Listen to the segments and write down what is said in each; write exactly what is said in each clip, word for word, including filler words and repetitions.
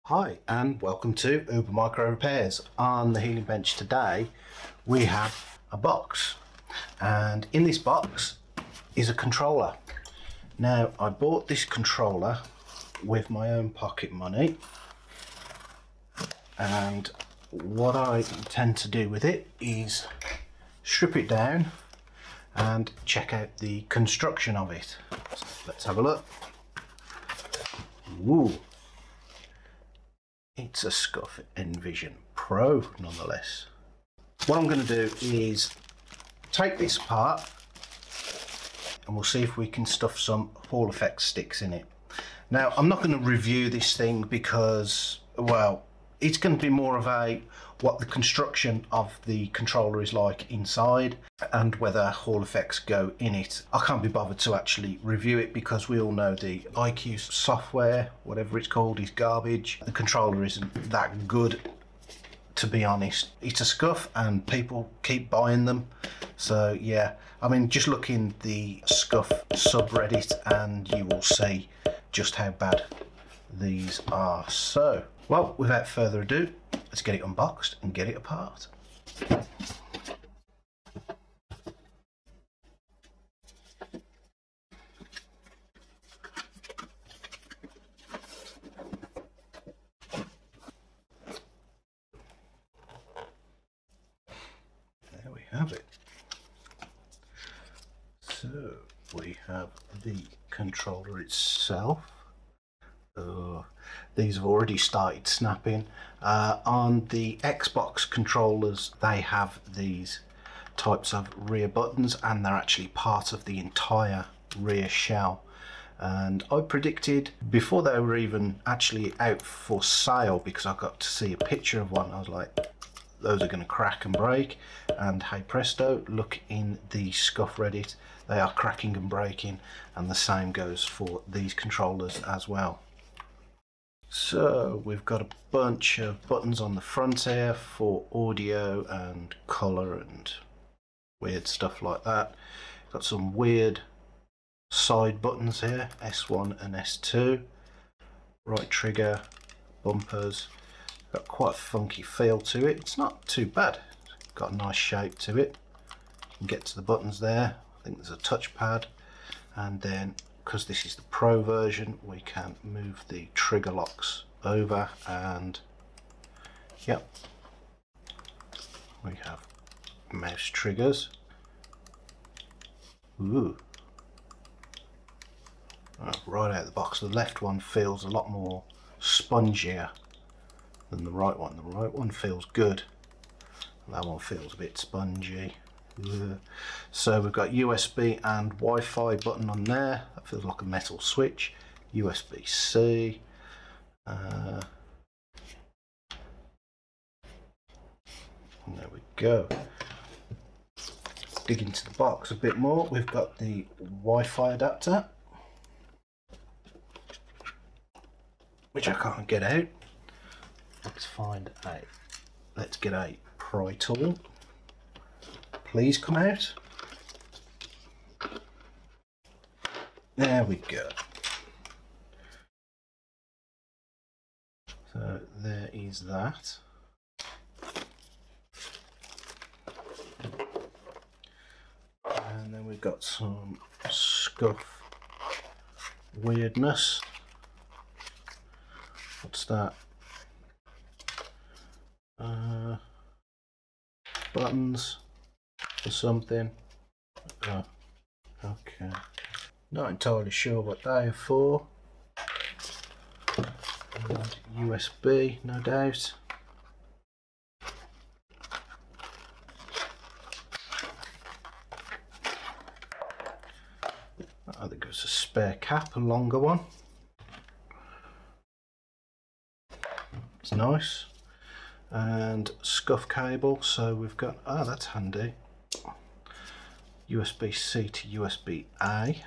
Hi and welcome to Uber Micro Repairs. On the Healing Bench today we have a box, and in this box is a controller. Now I bought this controller with my own pocket money, and what I intend to do with it is strip it down and check out the construction of it. So let's have a look. Ooh. It's a SCUF Envision Pro nonetheless. What I'm going to do is take this apart and we'll see if we can stuff some Hall Effect sticks in it. Now I'm not going to review this thing because, well, it's going to be more of a what the construction of the controller is like inside and whether Hall Effects go in it. I can't be bothered to actually review it because we all know the I Q software, whatever it's called, is garbage. The controller isn't that good, to be honest. It's a SCUF and people keep buying them. So yeah, I mean, just look in the SCUF subreddit and you will see just how bad these are. So, well, without further ado, let's get it unboxed and get it apart. There we have it. So we have the controller itself. Oh, these have already started snapping. Uh, on the Xbox controllers, they have these types of rear buttons and they're actually part of the entire rear shell. And I predicted before they were even actually out for sale, because I got to see a picture of one, I was like, those are going to crack and break. And hey presto, look in the SCUF Reddit, they are cracking and breaking, and the same goes for these controllers as well. So we've got a bunch of buttons on the front here for audio and colour and weird stuff like that. Got some weird side buttons here, S one and S two. Right trigger, bumpers. Got quite a funky feel to it. It's not too bad. Got a nice shape to it. You can get to the buttons there. I think there's a touchpad, and then because this is the Pro version, we can move the trigger locks over, and yep, we have mouse triggers. Ooh. Right out of the box, the left one feels a lot more spongier than the right one. The right one feels good, that one feels a bit spongy. So we've got U S B and Wi-Fi button on there. That feels like a metal switch. U S B C. Uh, and there we go. Dig into the box a bit more. We've got the Wi-Fi adapter, which I can't get out. Let's find a. Let's get a pry tool. Please come out. There we go. So there is that. And then we've got some SCUF weirdness. What's that? Uh, buttons or something. Oh, okay. Not entirely sure what they are for. And U S B, no doubt. I think it's a spare cap, a longer one. It's nice. And SCUF cable, so we've got, ah, oh, that's handy. U S B C to U S B A.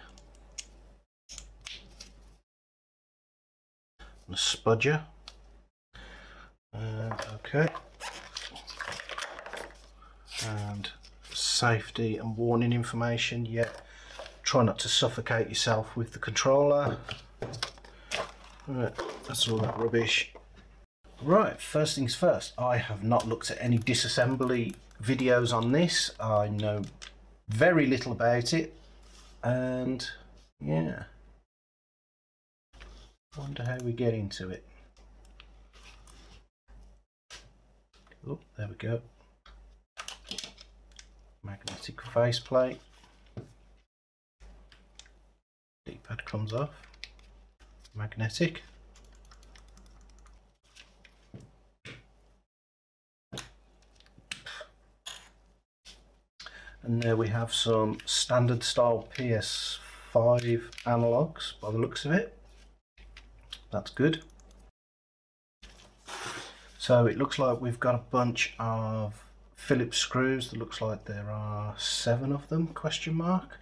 And a spudger. Uh, okay. And safety and warning information. Yeah, try not to suffocate yourself with the controller. Right, that's all that rubbish Right, first things first, I have not looked at any disassembly videos on this. I know very little about it, and yeah, wonder how we get into it. Oh, there we go. Magnetic faceplate. D-pad comes off. Magnetic. And there we have some standard style P S five analogues by the looks of it. That's good. So it looks like we've got a bunch of Phillips screws. That looks like there are seven of them, question mark.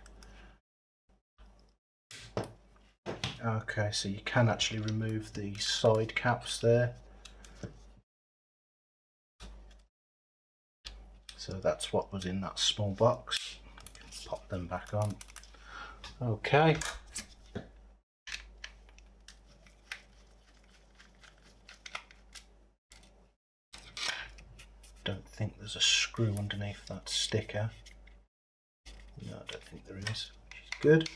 Okay, so you can actually remove the side caps there. So that's what was in that small box. Pop them back on. Okay. Don't think there's a screw underneath that sticker. No, I don't think there is, which is good.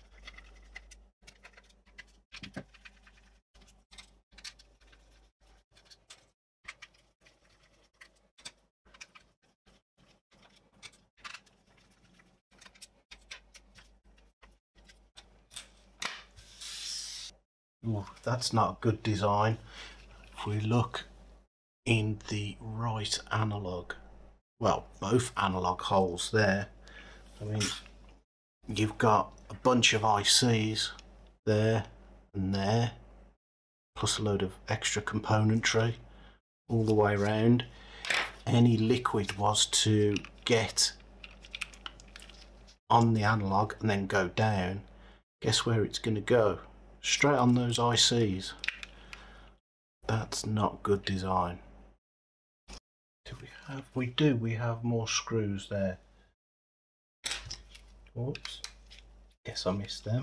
Ooh, that's not a good design. If we look in the right analog, well, both analog holes there, I mean, you've got a bunch of I Cs there and there, plus a load of extra componentry all the way around. Any liquid was to get on the analog and then go down, guess where it's going to go? Straight on those I Cs. That's not good design. Do we have? We do. We have more screws there. Oops. Guess I missed them.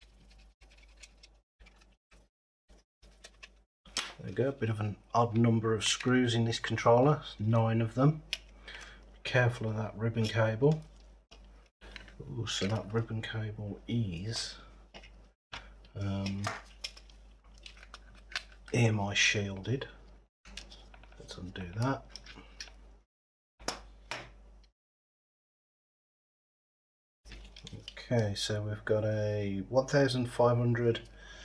There we go. A bit of an odd number of screws in this controller. Nine of them. Be careful of that ribbon cable. Ooh, so that ribbon cable is um, E M I shielded. Let's undo that. Okay, so we've got a one thousand five hundred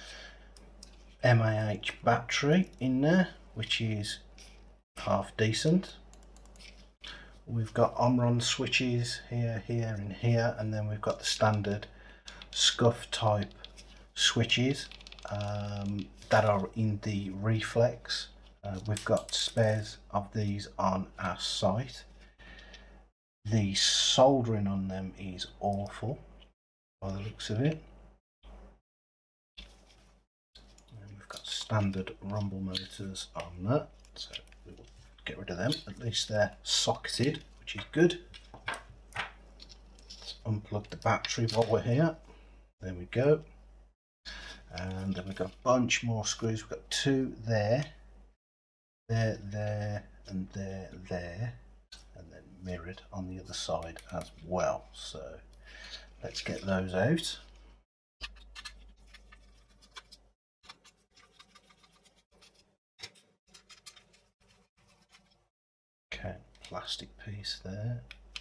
M A H battery in there, which is half decent. We've got Omron switches here, here and here, and then we've got the standard scuff type switches um, that are in the reflex. Uh, we've got spares of these on our site. The soldering on them is awful by the looks of it. And we've got standard rumble motors on that, so we will get rid of them. At least they're socketed, which is good. Let's unplug the battery while we're here. There we go. And then we've got a bunch more screws. We've got two there, there, there, and there, there, and then mirrored on the other side as well. So let's get those out. Okay, plastic piece there.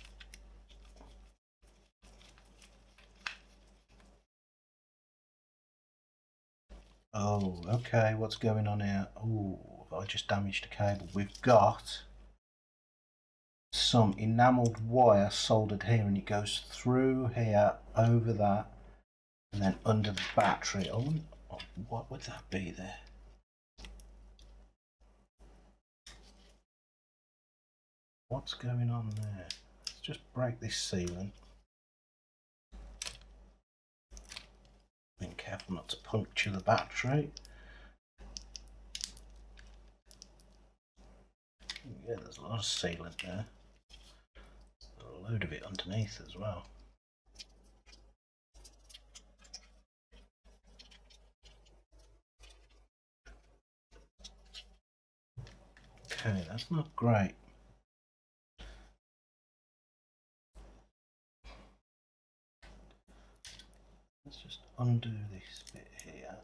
Oh, okay, what's going on here? Oh, I just damaged a cable. We've got some enameled wire soldered here, and it goes through here, over that, and then under the battery. Oh, what would that be there? What's going on there? Let's just break this sealant. Being careful not to puncture the battery. Yeah, there's a lot of sealant there. A load of it underneath as well. Okay, that's not great. Let's just undo this bit here.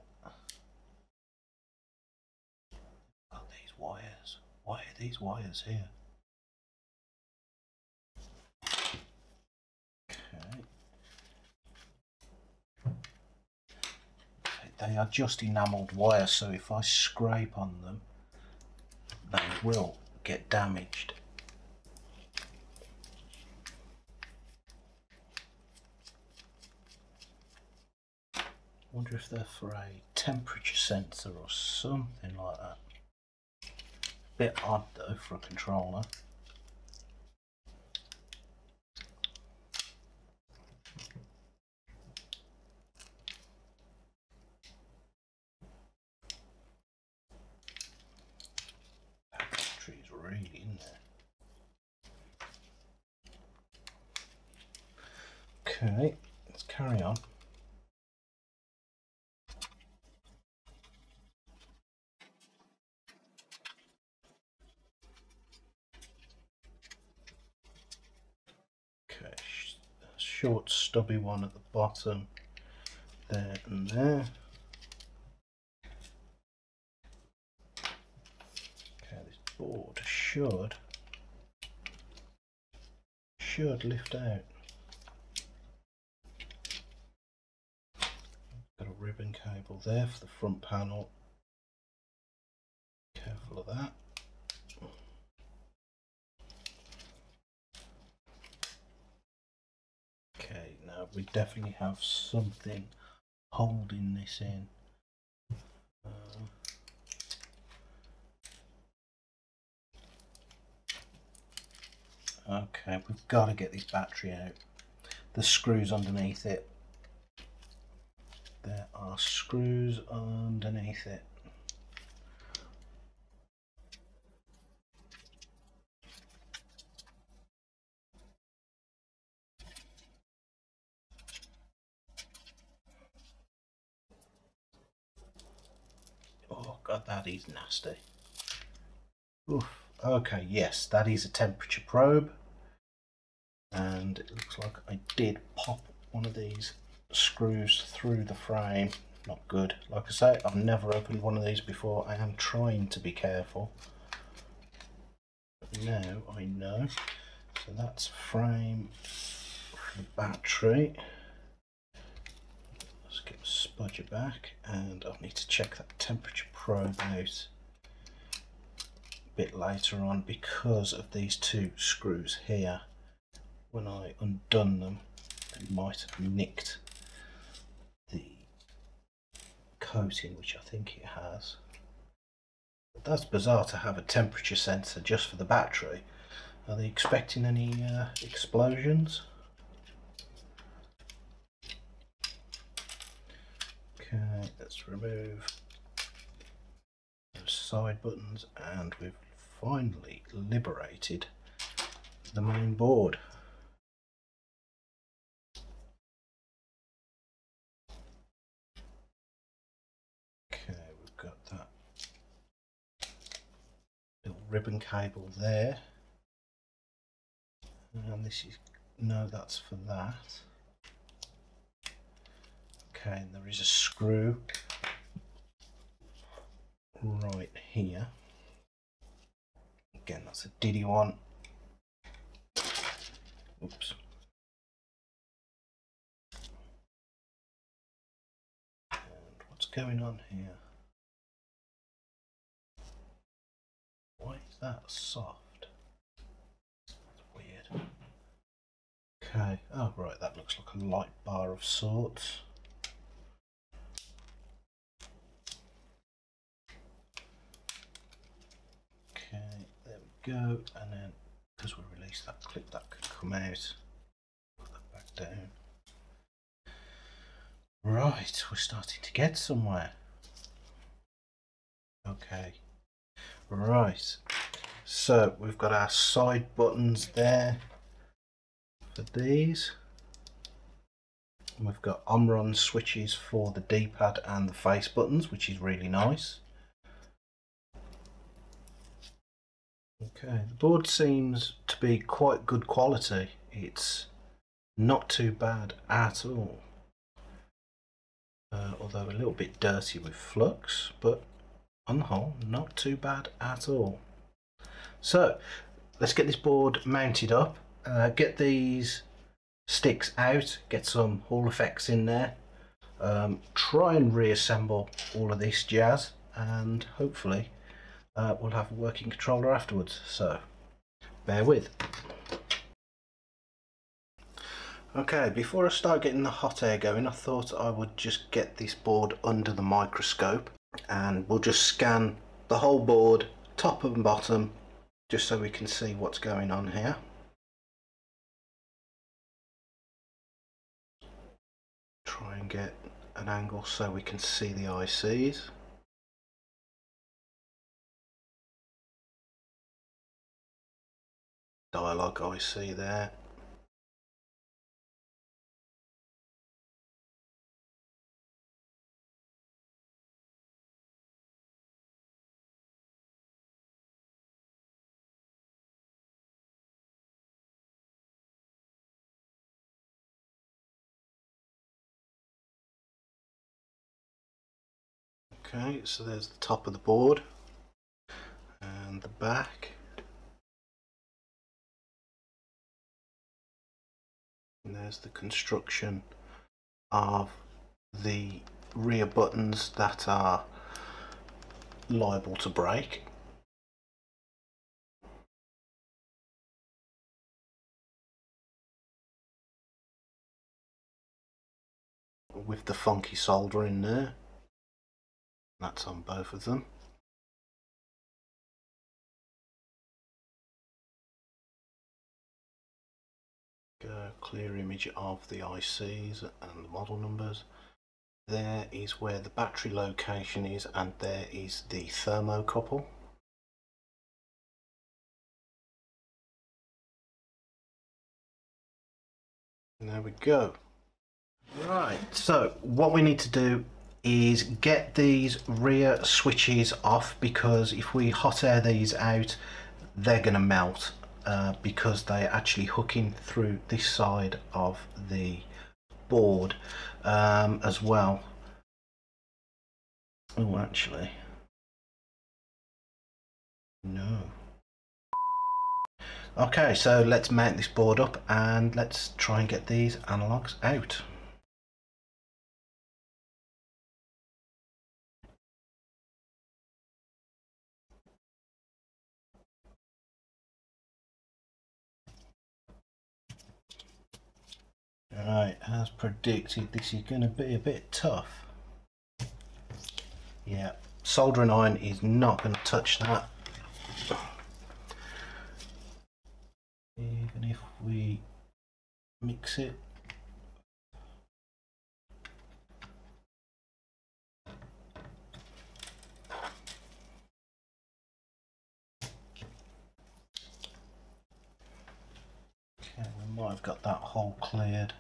Oh, these wires. Why are these wires here? Okay. They are just enamelled wires, so if I scrape on them, they will get damaged. I wonder if they're for a temperature sensor or something like that. Bit odd though for a controller. That battery's really in there. Okay, let's carry on. Okay, short stubby one at the bottom, there and there. Okay, this board should should lift out. Got a ribbon cable there for the front panel. Careful of that. Okay, now we definitely have something holding this in. Uh, okay, we've got to get this battery out. The screws underneath it. There are screws underneath it. Oh god, that is nasty. Oof. Okay, yes, that is a temperature probe, and it looks like I did pop one of these screws through the frame. Not good. Like I say, I've never opened one of these before. I am trying to be careful. But now I know. So that's frame for the battery. Let's get the spudger back, and I'll need to check that temperature probe out a bit later on because of these two screws here. When I undone them, they might have nicked the coating, which I think it has. But that's bizarre to have a temperature sensor just for the battery. Are they expecting any uh, explosions? Okay, let's remove those side buttons, and we've finally liberated the main board. Okay, we've got that little ribbon cable there, and this is, no, that's for that. Okay, and there is a screw right here. Again, that's a diddy one. Oops. And what's going on here? Why is that soft? That's weird. Okay, oh right, that looks like a light bar of sorts. Okay, there we go, and then because we release that clip, that could come out. Put that back down. Right, we're starting to get somewhere. Okay, right, so we've got our side buttons there for these. And we've got Omron switches for the D-pad and the face buttons, which is really nice. Okay, the board seems to be quite good quality. It's not too bad at all. Uh, although a little bit dirty with flux, but on the whole, not too bad at all. So let's get this board mounted up, uh, get these sticks out, get some Hall effects in there, um, try and reassemble all of this jazz, and hopefully uh, we'll have a working controller afterwards. So bear with. Okay, before I start getting the hot air going, I thought I would just get this board under the microscope and we'll just scan the whole board, top and bottom, just so we can see what's going on here. Try and get an angle so we can see the I Cs. Dialog I C there. Okay, so there's the top of the board and the back. And there's the construction of the rear buttons that are liable to break. With the funky solder in there. That's on both of them. Go clear image of the I Cs and the model numbers. There is where the battery location is, and there is the thermocouple. And there we go. Right, so what we need to do is get these rear switches off, because if we hot air these out, they're going to melt uh, because they're actually hooking through this side of the board um, as well. Oh, actually, no. Okay, so let's mount this board up and let's try and get these analogs out. Right, as predicted, this is going to be a bit tough. Yeah, soldering iron is not going to touch that. Even if we mix it. Okay, we might have got that hole cleared.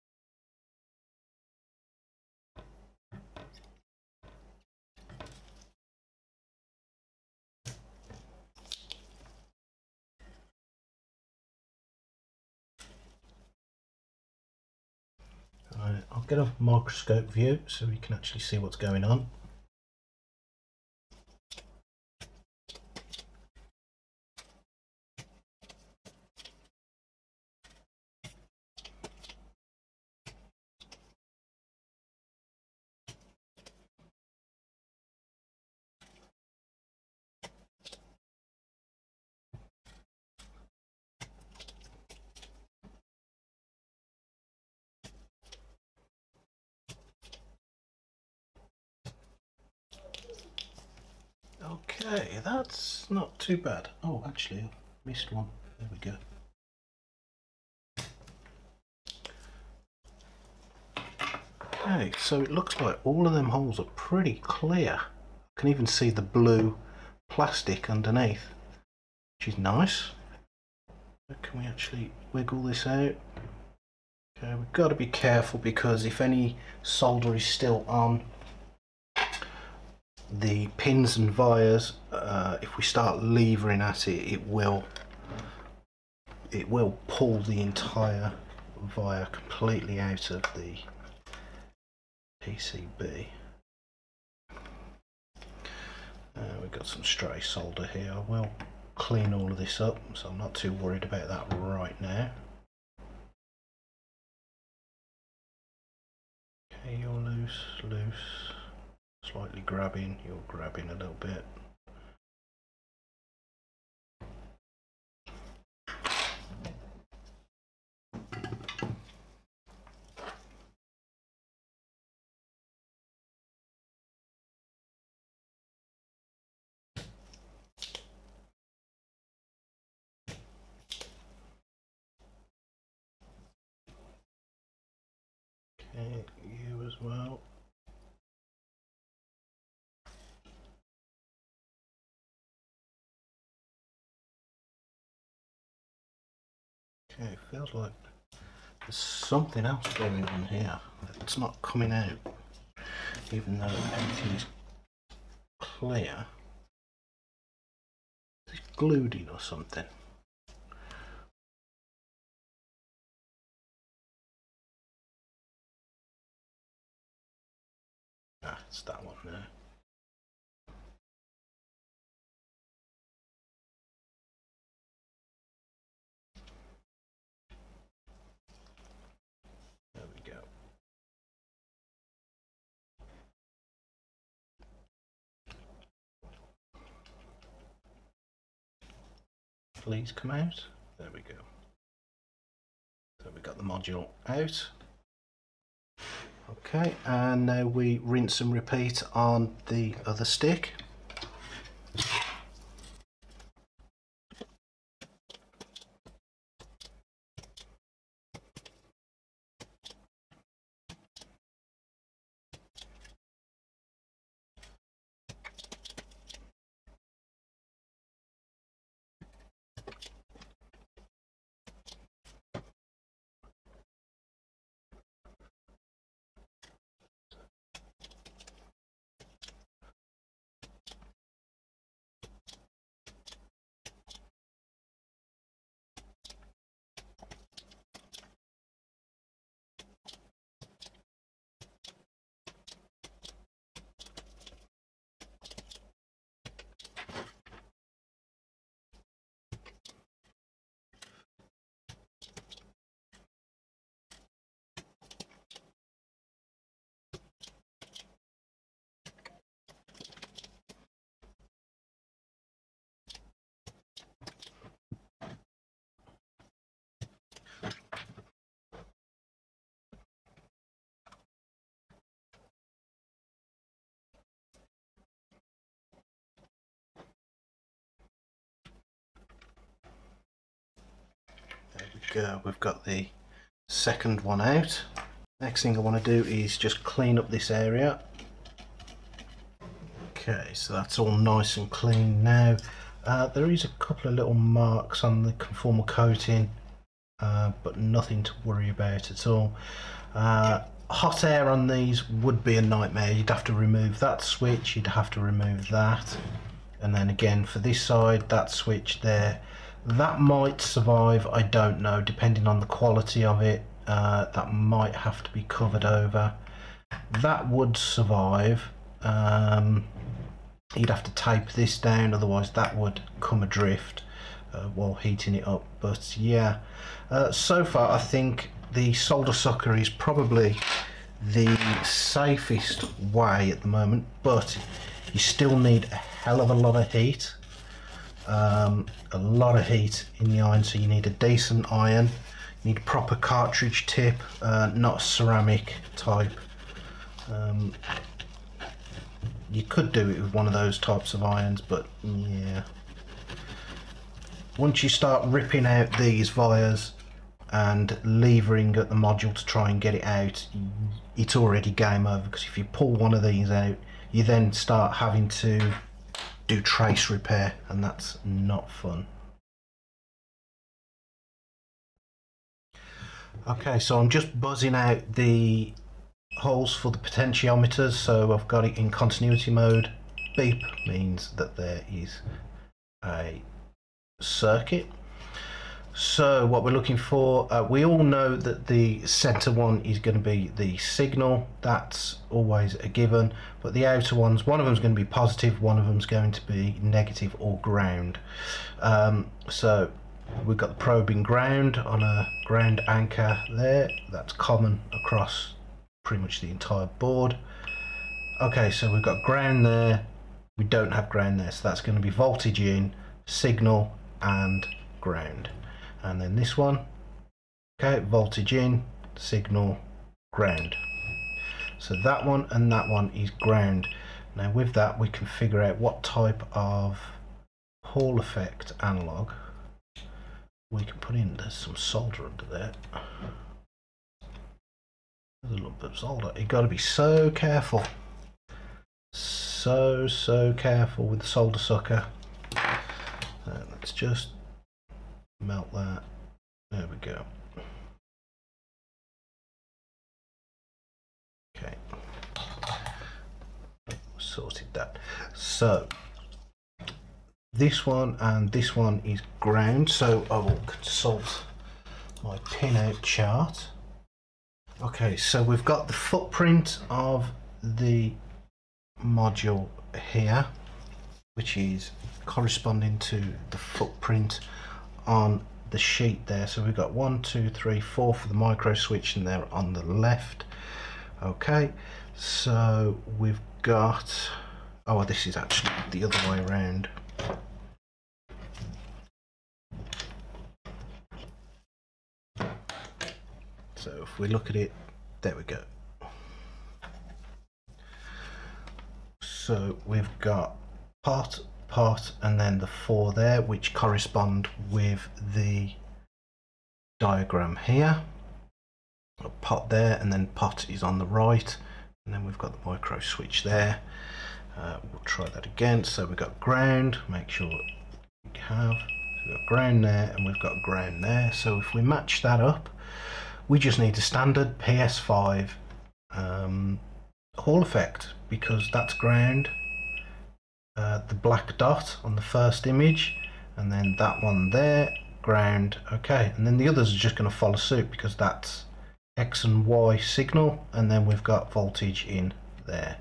Right, I'll get a microscope view so we can actually see what's going on. Okay, that's not too bad. Oh, actually, I missed one. There we go. Okay, so it looks like all of them holes are pretty clear. I can even see the blue plastic underneath, which is nice. But can we actually wiggle this out? Okay, we've got to be careful, because if any solder is still on, the pins and wires uh, if we start levering at it, it will it will pull the entire via completely out of the P C B. Uh, we've got some stray solder here. I will clean all of this up, so I'm not too worried about that right now. Okay, you're loose, loose, slightly grabbing, you're grabbing a little bit. Okay, you as well. Okay, it feels like there's something else going on here. It's not coming out, even though everything is clear. It's glued in or something. Ah, it's that one there. There we go. Please come out. There we go. So we got the module out. Okay, and now we rinse and repeat on the other stick. Go. We've got the second one out. Next thing I want to do is just clean up this area. Okay, so that's all nice and clean now. Uh, there is a couple of little marks on the conformal coating, uh, but nothing to worry about at all. Uh, hot air on these would be a nightmare. You'd have to remove that switch, you'd have to remove that, and then again for this side, that switch there. That might survive, I don't know, depending on the quality of it. Uh, that might have to be covered over. That would survive. Um, you'd have to tape this down, otherwise that would come adrift uh, while heating it up. But yeah, uh, so far I think the solder sucker is probably the safest way at the moment, but you still need a hell of a lot of heat. Um, a lot of heat in the iron, so you need a decent iron, you need a proper cartridge tip, uh, not ceramic type. Um, you could do it with one of those types of irons, but yeah, once you start ripping out these wires and levering at the module to try and get it out, it's already game over, because if you pull one of these out, you then start having to do trace repair, and that's not fun. Okay, so I'm just buzzing out the holes for the potentiometers, so I've got it in continuity mode beep means that there is a circuit. So what we're looking for, uh, we all know that the center one is going to be the signal. That's always a given, but the outer ones, one of them is going to be positive, one of them is going to be negative or ground. Um, so we've got the probing ground on a ground anchor there. That's common across pretty much the entire board. Okay, so we've got ground there, we don't have ground there, so that's going to be voltage in, signal and ground. And then this one, okay, voltage in, signal, ground. So that one and that one is ground. Now with that we can figure out what type of Hall effect analog we can put in. There's some solder under there. There's a little bit of solder. You've got to be so careful. So, so careful with the solder sucker. Uh, let's just melt that. There we go. Okay. Sorted that. So this one and this one is ground, so I will consult my pinout chart. Okay, so we've got the footprint of the module here, which is corresponding to the footprint on the sheet there. So we've got one, two, three, four for the micro switch, and they're on the left. Okay, so we've got, oh, this is actually the other way around. So if we look at it, there we go. So we've got pot, pot, and then the four there, which correspond with the diagram here. A pot there, and then pot is on the right, and then we've got the micro switch there. Uh, we'll try that again. So we've got ground, make sure we have, so we've got ground there, and we've got ground there. So if we match that up, we just need a standard P S five um, Hall effect, because that's ground, uh, the black dot on the first image, and then that one there, ground. Okay, and then the others are just going to follow suit because that's X and Y signal, and then we've got voltage in there.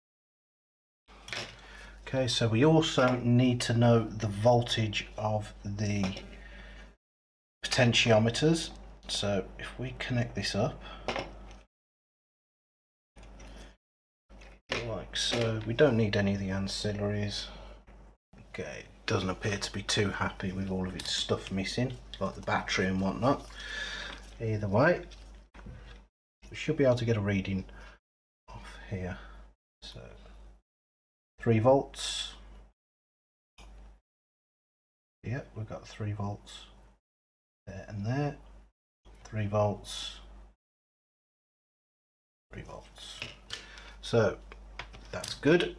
Okay, so we also need to know the voltage of the potentiometers. So if we connect this up like so, we don't need any of the ancillaries. Okay, it doesn't appear to be too happy with all of its stuff missing, like the battery and whatnot. Either way, we should be able to get a reading off here. So three volts. Yep, we've got three volts there and there. Three volts, three volts. So that's good.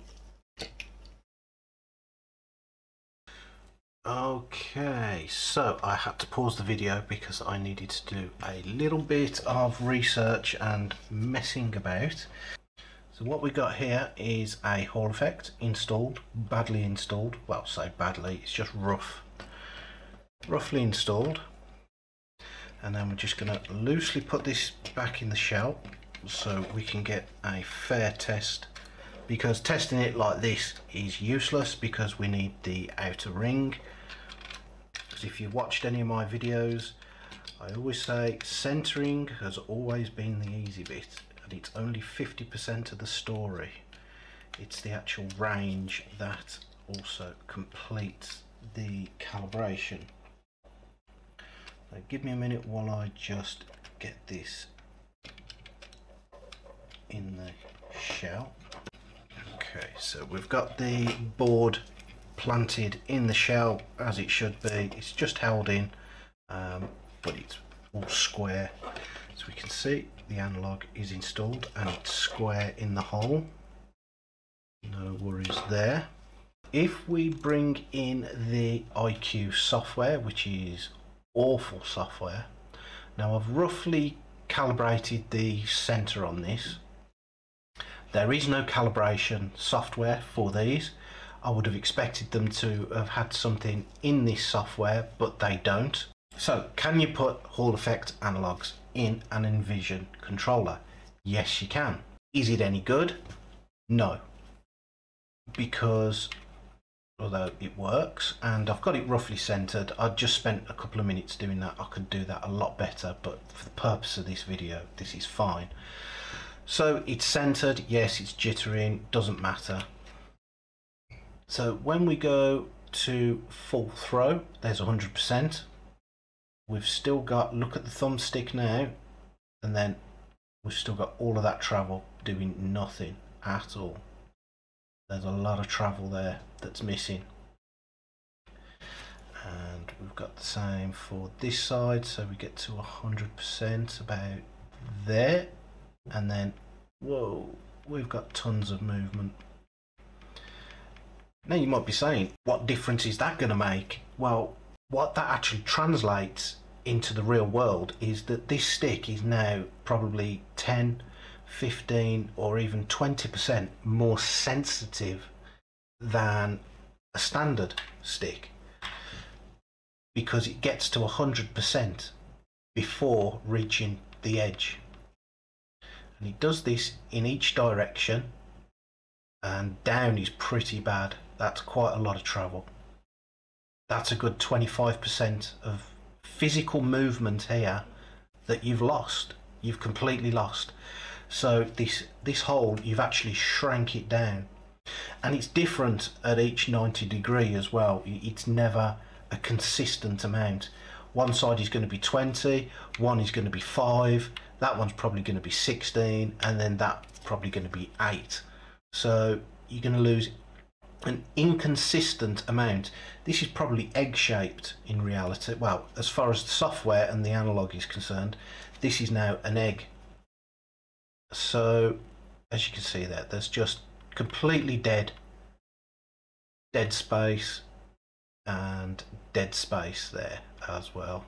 Okay, so I had to pause the video because I needed to do a little bit of research and messing about. So what we got here is a Hall effect installed, badly installed. Well, say badly, it's just rough, roughly installed. And then we're just going to loosely put this back in the shell so we can get a fair test, because testing it like this is useless because we need the outer ring. Because if you've watched any of my videos, I always say centering has always been the easy bit, and it's only fifty percent of the story. It's the actual range that also completes the calibration. Now give me a minute while I just get this in the shell. Okay, so we've got the board planted in the shell as it should be. It's just held in, um, but it's all square. So we can see the analog is installed and it's square in the hole. No worries there. If we bring in the I Q software, which is awful software. Now I've roughly calibrated the center on this. There is no calibration software for these. I would have expected them to have had something in this software, but they don't. So can you put Hall Effect analogs in an Envision controller? Yes, you can. Is it any good? No, because although it works and I've got it roughly centered, I just spent a couple of minutes doing that. I could do that a lot better, but for the purpose of this video, this is fine. So it's centered, yes, it's jittering, doesn't matter. So when we go to full throw, there's one hundred percent. We've still got, look at the thumbstick now, and then we've still got all of that travel doing nothing at all. There's a lot of travel there that's missing. And we've got the same for this side, so we get to one hundred percent about there. And then, whoa, we've got tons of movement. Now you might be saying, what difference is that going to make? Well, what that actually translates into the real world is that this stick is now probably ten, fifteen or even twenty percent more sensitive than a standard stick, because it gets to one hundred percent before reaching the edge. And it does this in each direction, and down is pretty bad. That's quite a lot of travel. That's a good twenty-five percent of physical movement here that you've lost. You've completely lost. So this this hole, you've actually shrank it down, and it's different at each ninety degree as well. It's never a consistent amount. One side is going to be twenty, one is going to be five, that one's probably going to be sixteen, and then that probably going to be eight. So you're going to lose an inconsistent amount. This is probably egg-shaped in reality. Well, as far as the software and the analog is concerned, this is now an egg. So as you can see there, there's just completely dead, dead space and dead space there as well.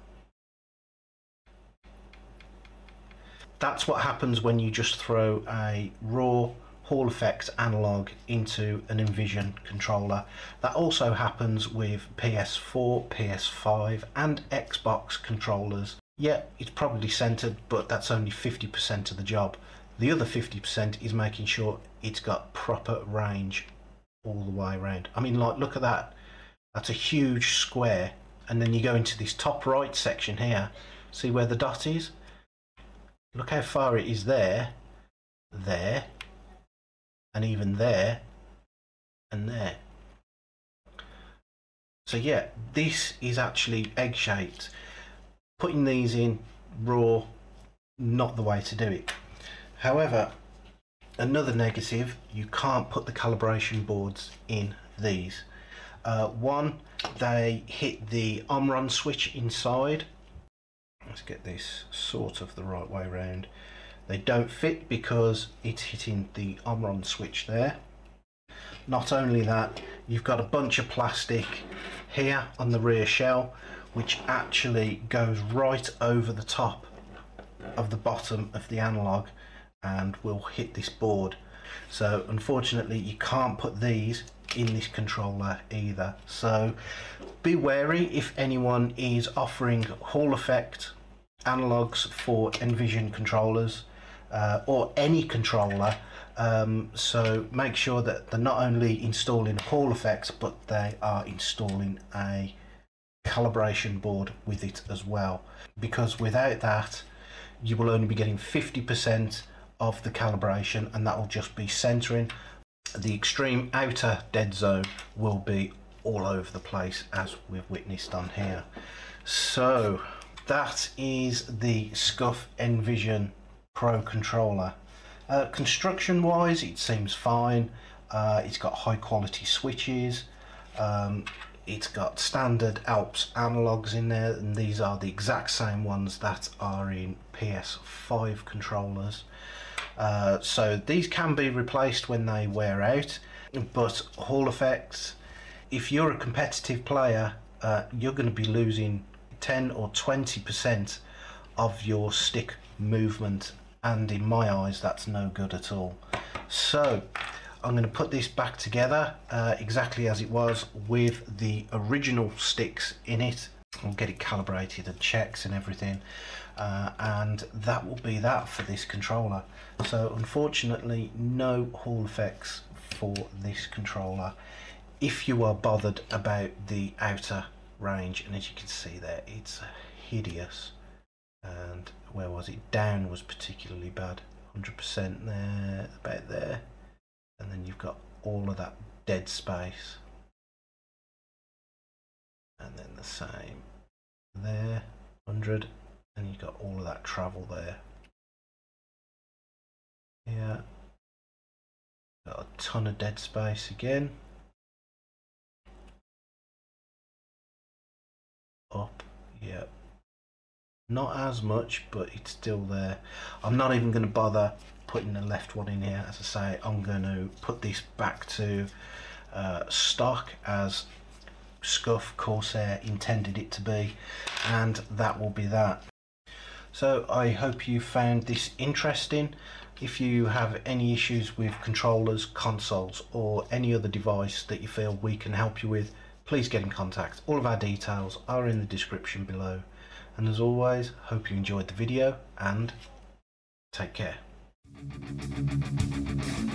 That's what happens when you just throw a raw Hall Effect analog into an Envision controller. That also happens with P S four, P S five and Xbox controllers. Yeah, it's probably centered, but that's only fifty percent of the job. The other fifty percent is making sure it's got proper range all the way around. I mean, like, look at that. That's a huge square. And then you go into this top right section here. See where the dot is? Look how far it is there, there, and even there, and there. So yeah, this is actually egg-shaped. Putting these in raw, not the way to do it. However, another negative, you can't put the calibration boards in these. Uh, one, they hit the Omron switch inside. Let's get this sort of the right way around. They don't fit because it's hitting the Omron switch there. Not only that, you've got a bunch of plastic here on the rear shell, which actually goes right over the top of the bottom of the analog and will hit this board. So unfortunately you can't put these in this controller either. So be wary if anyone is offering Hall Effect analogs for Envision controllers uh, or any controller. Um, so make sure that they're not only installing Hall Effects, but they are installing a calibration board with it as well, because without that you will only be getting fifty percent of the calibration, and that will just be centering. The extreme outer dead zone will be all over the place, as we've witnessed on here. So that is the SCUF Envision Pro controller. Uh, construction wise, it seems fine. Uh, it's got high quality switches. Um, it's got standard Alps analogs in there, and these are the exact same ones that are in P S five controllers. Uh, so these can be replaced when they wear out, but Hall Effects, if you're a competitive player, uh, you're going to be losing ten or twenty percent of your stick movement, and in my eyes that's no good at all. So I'm going to put this back together uh, exactly as it was with the original sticks in it. I'll get it calibrated and checks and everything, uh, and that will be that for this controller. So unfortunately no Hall effects for this controller. If you are bothered about the outer range, and as you can see there, it's hideous. And where was it? Down was particularly bad. one hundred percent there, about there, and then you've got all of that dead space, and then the same there, one hundred, and you've got all of that travel there. Yeah, got a ton of dead space again. Up, yeah, not as much, but it's still there. I'm not even going to bother putting the left one in here. As I say, I'm going to put this back to uh, stock as Scuf Corsair intended it to be, and that will be that. So I hope you found this interesting. If you have any issues with controllers, consoles, or any other device that you feel we can help you with, please get in contact. All of our details are in the description below. And as always, hope you enjoyed the video and take care.